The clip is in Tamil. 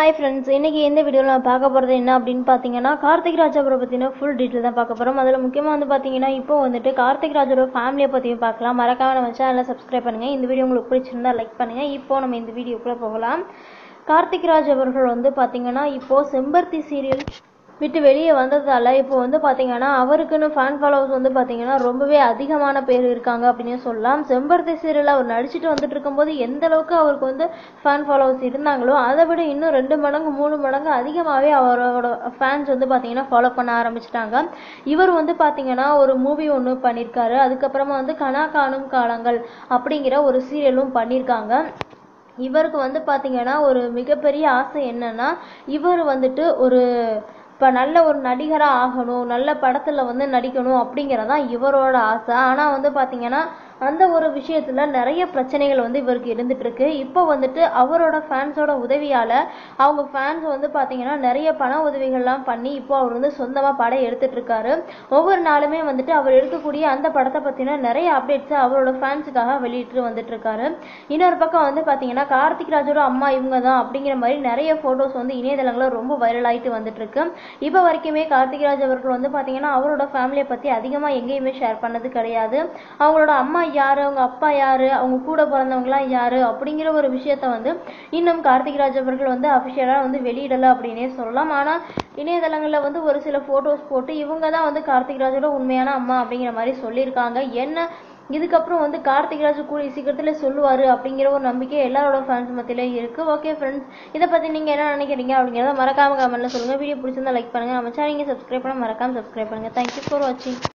Hi friends, இன்னைக்கு இந்த வீடியோல நான் பார்க்க போறது என்ன அப்படினு பாத்தீங்கன்னா கார்த்திக் ராஜ் அவரை பத்தின full detail தான் பார்க்க போறோம். அதுல முக்கியமா பாத்தீங்கன்னா இப்போ கார்த்திக் ராஜோட ஃபேமிலியை பத்தியும் பார்க்கலாம். மறக்காம நம்ம சேனலை சப்ஸ்கிரைப் பண்ணுங்க. இந்த வீடியோ உங்களுக்கு பிடிச்சிருந்தா லைக் பண்ணுங்க. இப்போ நம்ம இந்த வீடியோக்குள்ள போகலாம். கார்த்திக் ராஜ் அவர்கள் பாத்தீங்கன்னா இப்போ செம்பருத்தி சீரியல் விட்டு வெளியே வந்ததால இப்போ பாத்தீங்கன்னா அவருக்குன்னு ஃபேன் ஃபாலோவர்ஸ் பாத்தீங்கன்னா ரொம்பவே அதிகமான பேர் இருக்காங்க அப்படின்னு சொல்லலாம். செம்பருத்தி சீரியல் அவர் நடிச்சிட்டு வந்துட்டு இருக்கும்போது எந்த அளவுக்கு அவருக்கு ஃபேன் ஃபாலோவர்ஸ் இருந்தாங்களோ அதை விட இன்னும் 2 மடங்கு 3 மடங்கு அதிகமாகவே அவரோட ஃபேன்ஸ் பாத்தீங்கன்னா ஃபாலோ பண்ண ஆரம்பிச்சிட்டாங்க. இவர் பாத்தீங்கன்னா ஒரு மூவி ஒன்று பண்ணியிருக்காரு. அதுக்கப்புறமா கனா காணும் காலங்கள் அப்படிங்கிற ஒரு சீரியலும் பண்ணியிருக்காங்க. இவருக்கு பாத்தீங்கன்னா ஒரு மிகப்பெரிய ஆசை என்னன்னா இவர் ஒரு இப்போ நல்ல ஒரு நடிகராக ஆகணும், நல்ல படத்தில் நடிக்கணும் அப்படிங்கிறதான் இவரோட ஆசை. ஆனால் பார்த்தீங்கன்னா அந்த ஒரு விஷயத்தில் நிறைய பிரச்சனைகள் இவருக்கு இருந்துட்டு இருக்கு. இப்போ அவரோட ஃபேன்ஸோட உதவியால் அவங்க ஃபேன்ஸ் பார்த்தீங்கன்னா நிறைய பண உதவிகள்லாம் பண்ணி இப்போ அவர் சொந்தமாக படம் எடுத்துட்டு இருக்காரு. ஒவ்வொரு நாளுமே அவர் எடுக்கக்கூடிய அந்த படத்தை பற்றின நிறைய அப்டேட்ஸை அவரோட ஃபேன்ஸுக்காக வெளியிட்டு வந்துட்டு இருக்காரு. இன்னொரு பக்கம் பார்த்தீங்கன்னா கார்த்திக் ராஜோட அம்மா இவங்க தான் அப்படிங்கிற மாதிரி நிறைய ஃபோட்டோஸ் இணையதளங்களில் ரொம்ப வைரல் ஆகிட்டு வந்துட்டு இருக்கு. இப்போ வரைக்குமே கார்த்திக் ராஜ் அவர்கள் பார்த்தீங்கன்னா அவரோட ஃபேமிலியை பற்றி அதிகமாக எங்கேயுமே ஷேர் பண்ணது கிடையாது. அவங்களோட அம்மா யாரு, அவங்க அப்பா யாரு, அவங்க கூட பிறந்தவங்களாம் யாரு அப்படிங்கிற ஒரு விஷயத்த இன்னும் கார்த்திக் ராஜ் அவர்கள் அஃபிஷியலா வெளியிடல அப்படின்னே சொல்லலாம். ஆனா இணையதளங்கள்ல ஒரு சில போட்டோஸ் போட்டு இவங்க தான் கார்த்திக் ராஜோட உண்மையான அம்மா அப்படிங்கிற மாதிரி சொல்லியிருக்காங்க. என்ன இதுக்கப்புறம் கார்த்திக் ராஜ் கூடிய சீக்கிரத்துல சொல்லுவாரு அப்படிங்கிற ஒரு நம்பிக்கை எல்லாரோட ஃபேன்ஸ் மத்தியில இருக்கு. ஓகே ஃப்ரெண்ட்ஸ், இதை பத்தி நீங்க என்ன நினைக்கிறீங்க அப்படிங்கிறத மறக்காம கமெண்ட்ல சொல்லுங்க. வீடியோ பிடிச்சிருந்தா லைக் பண்ணுங்க. நம்ம சேனல் சப்ஸ்கிரைப் பண்ண மறக்காம சப்ஸ்கிரைப் பண்ணுங்க. தேங்க்யூ ஃபார் வாட்சிங்.